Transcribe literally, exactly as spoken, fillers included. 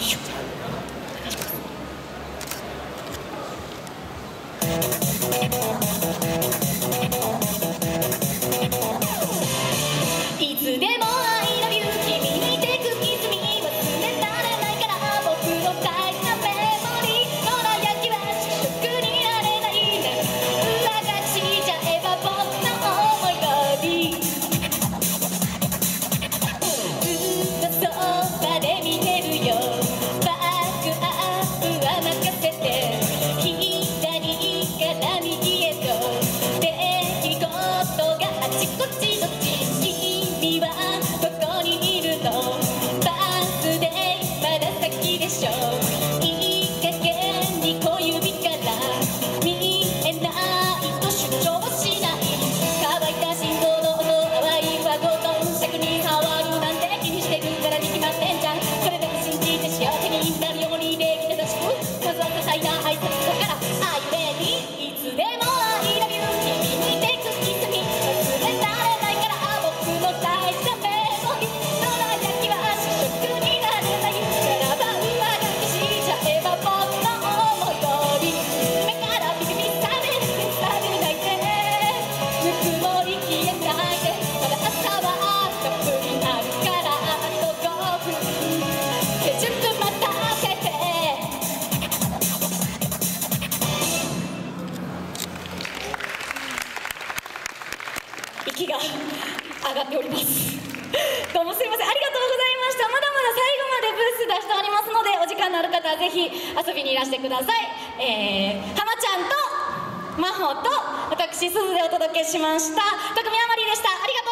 いつでも I love you 君にテクキスミ忘れられないから僕の大事なメモリーこの焼きは主食になれないな裏がしちゃえば僕の思い通りずっとそばで見てるよバックアップは任せて左から右へと出来事があちこちどっち君はどこにいるのバースデーまだ先でしょいい加減に小指から見えないと主張しない乾いた心臓の音淡い和ごと尺に触るなんて気にしてるからに決まってんじゃんそれでも信じて幸せになるように礼儀正しくまずは多彩な挨拶からあゆえにいつでも I love you 君にテクキスミ忘れられないから僕の大事なメモリどら焼きは主食になれないならば上書きしちゃえば僕の思い通り目からビクビクされるされないでぬくもり消えないでまだ朝はたっぷりあるからあとごふんでじゅっぷん待たせて息が上がっておりますどうもすいませんありがとうございましたまだまだ最後までブース出しておりますのでお時間のある方はぜひ遊びにいらしてくださいえー、浜ちゃんと真帆と私すずでお届けしました匠あまりでしたありがとう